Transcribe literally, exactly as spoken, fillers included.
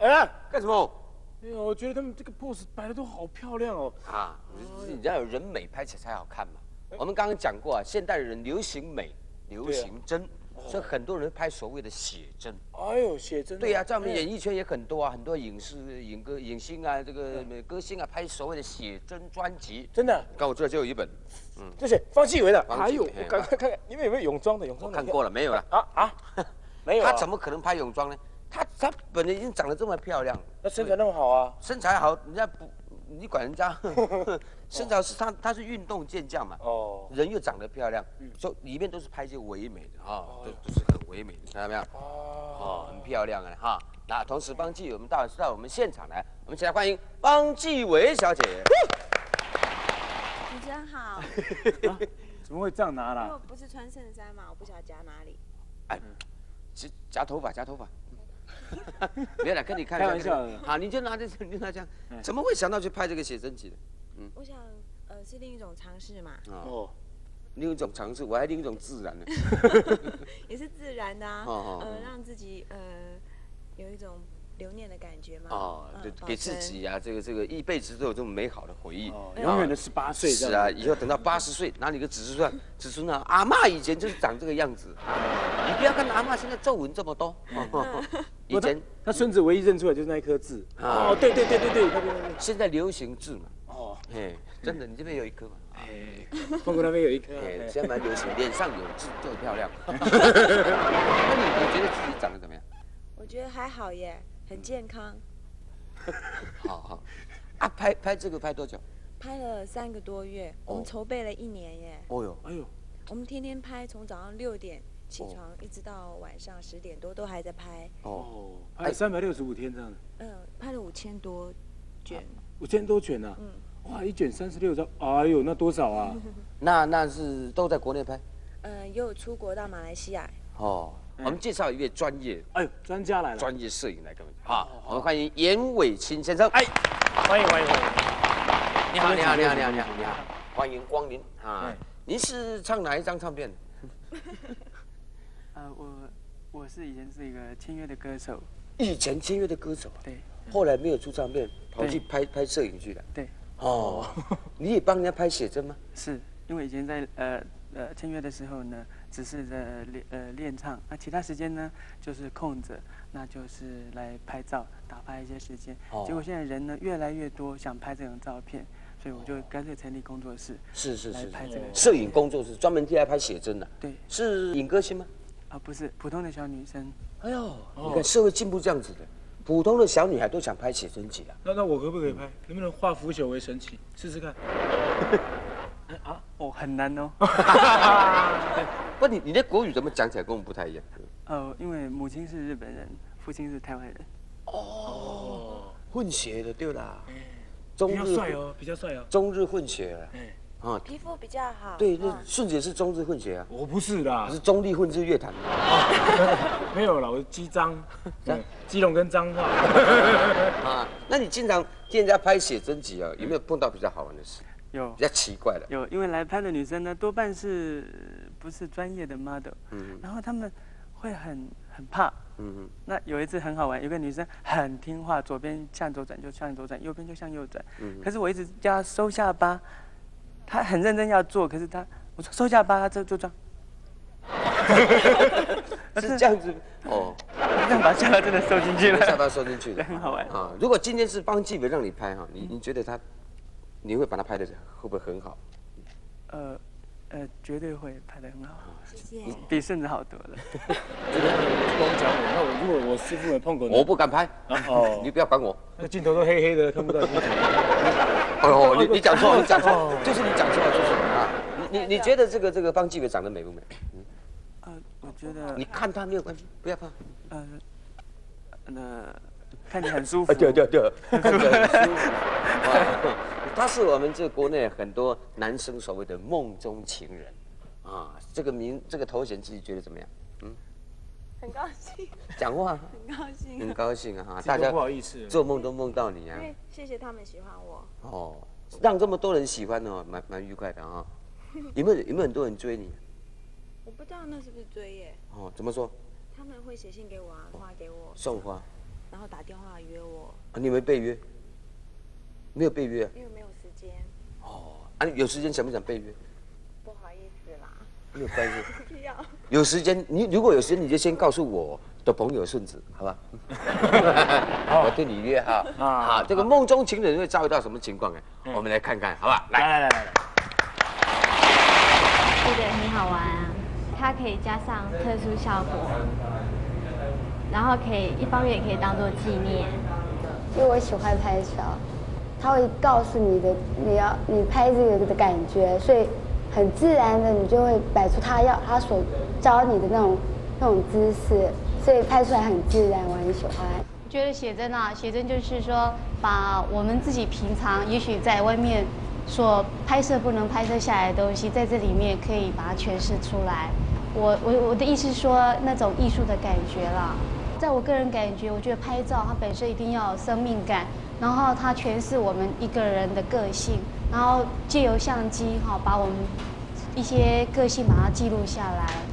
哎， 干什么？ 哎呦，我觉得他们这个 pose 摆的都好漂亮哦。 啊，你要有人美拍起来才好看嘛。我们刚刚讲过啊，现代人流行美，流行真，所以很多人拍所谓的写真。 哎呦，写真。 对呀，在我们演艺圈也很多啊，很多影视、影歌、影星啊，这个歌星啊，拍所谓的写真专辑。 真的？ 刚我这就有一本， 嗯，这是方季韦的。 还有，我赶快看看，你们有没有泳装的？泳装看过了没有了？ 啊啊，没有。 他怎么可能拍泳装呢？他他本人已经长得这么漂亮， 那身材那么好啊？ 身材好，人家不，你管人家？身材是他他是运动健将嘛，哦，人又长得漂亮，所以里面都是拍一些唯美的哈，都都是很唯美的，看到没有？哦，很漂亮啊哈。那同时方季，我们到到我们现场来，我们一起来欢迎方季韦小姐。 你真好。 怎么会这样拿啦？ 因为我不是穿衬衫嘛，我不晓得夹哪里。 哎，是夹头发，夹头发。别了，跟你开玩笑。 好，你就拿着，你就拿这样，怎么会想到去拍这个写真集的？ 嗯，我想，呃，是另一种尝试嘛。 哦，另一种尝试，我还另一种自然的。 也是自然的啊，呃，让自己呃有一种留念的感觉嘛。哦， 对，给自己啊，这个这个一辈子都有这么美好的回忆， 永远的十八岁。 是啊，以后等到八十岁，拿你个子孙子孙啊，阿嬷以前就是长这个样子。你不要看阿嬷现在皱纹这么多，以前他孙子唯一认出来就是那一颗痣。哦，对对对对对，那边那边。 现在流行痣嘛。哦，哎，真的，你这边有一颗嘛？ 哎，凤哥那边有一颗。 哎，现在蛮流行，脸上有痣就漂亮。那你你觉得自己长得怎么样？ 我觉得还好耶，很健康。 好好，啊，拍拍这个拍多久？ 拍了三个多月，我们筹备了一年耶。 哦哟， 哎呦， 我们天天拍，从早上六点起床，一直到晚上十点多都还在拍。 哦，拍三百六十五天这样的。 嗯，拍了五千多卷。 五千多卷啊？嗯。哇，一卷三十六张，哎呦，那多少啊？ 那那是都在国内拍？ 呃，也有出国到马来西亚。 哦。我们介绍一位专业， 哎呦，专家来了， 专业摄影来跟我们。好，我们欢迎严伟清先生。 哎，欢迎欢迎欢迎。 你好你好你好你好你好你好，欢迎光临啊！您是唱哪一张唱片的？ 呃，我我是以前是一个签约的歌手。 以前签约的歌手。 对。 后来没有出唱片，跑去拍拍摄影去了。 对。 哦，你也帮人家拍写真吗？ 是因为以前在呃呃签约的时候呢。只是在练呃练唱，那其他时间呢就是空着，那就是来拍照打发一些时间。哦、结果现在人呢越来越多，想拍这种照片，所以我就干脆成立工作室。 是是是， 来拍这个摄影工作室，专门替他拍写真的。 对， 是影歌星吗？ 啊，不是，普通的小女生。 哎呦，你看社会进步这样子的，普通的小女孩都想拍写真集啊。 那那我可不可以拍？能不能化腐朽为神奇？试试看。 啊，哦，很难哦。 不，你你的国语怎么讲起来跟我们不太一样？ 哦，因为母亲是日本人，父亲是台湾人。 哦，混血的对啦。 中日比较帅哦，比较帅哦。 中日混血了。 啊，皮肤比较好。 对，那顺姐是中日混血啊。 我不是啦， 我是中立混日乐坛。 没有啦，我是基彰，基隆跟彰化。 啊，那你经常替人家拍写真集啊，有没有碰到比较好玩的事？ 有比较奇怪的， 有，因为来拍的女生呢，多半是不是专业的 model， 嗯，然后她们会很很怕，嗯嗯，那有一次很好玩，有个女生很听话，左边向左转就向左转，右边就向右转，嗯，可是我一直叫她收下巴，她很认真要做，可是她我说收下巴，她就就这样， 是这样子哦， 这样把下巴真的收进去了， 下巴收进去了， 很好玩啊。如果今天是方季韦让你拍哈，你你觉得他？你会把它拍的会不会很好？ 呃，呃，绝对会拍得很好。 谢谢。 比顺子好多了。 真的，光讲我，那我如果我师傅没碰过， 我不敢拍。哦，你不要管我。 那镜头都黑黑的，看不到清楚。 哦，你你讲错，你讲错，就是你讲错了，就是啊。你你你觉得这个这个方季韦长得美不美？ 嗯。呃，我觉得。 你看他没有关系，不要怕。 呃，那看你很舒服。 对对对，看着很舒服。哇。他是我们这国内很多男生所谓的梦中情人，啊，这个名这个头衔自己觉得怎么样？嗯， 很高兴。 讲话很高兴。 很高兴啊！哈，大家不好意思， 做梦都梦到你啊。 因为谢谢他们喜欢我。 哦，让这么多人喜欢哦，蛮蛮愉快的啊。有没有有没有很多人追你？ 我不知道那是不是追耶。 哦，怎么说？ 他们会写信给我啊，花给我。 送花。 然后打电话约我。 啊，你没被约？没有被约？ 因为没有时间。 哦，啊，有时间想不想被约？ 不好意思啦。 没有关系。 不要。 有时间，你如果有时间，你就先告诉我的朋友顺子，好吧？我对你约哈。好，这个梦中情人会遭遇到什么情况？哎，我们来看看，好吧？来来来来来。 这个很好玩啊，它可以加上特殊效果，然后可以一方面也可以当做纪念。 因为我喜欢拍照，它会告诉你的你要你拍这个的感觉，所以很自然的你就会摆出他要他所教你的那种那种姿势，所以拍出来很自然，我很喜欢。 我觉得写真啊，写真就是说把我们自己平常也许在外面所拍摄不能拍摄下来的东西，在这里面可以把它诠释出来。我我我的意思是说那种艺术的感觉啦。在我个人感觉，我觉得拍照它本身一定要有生命感，然后它诠释我们一个人的个性，然后借由相机哈把我们一些个性把它记录下来。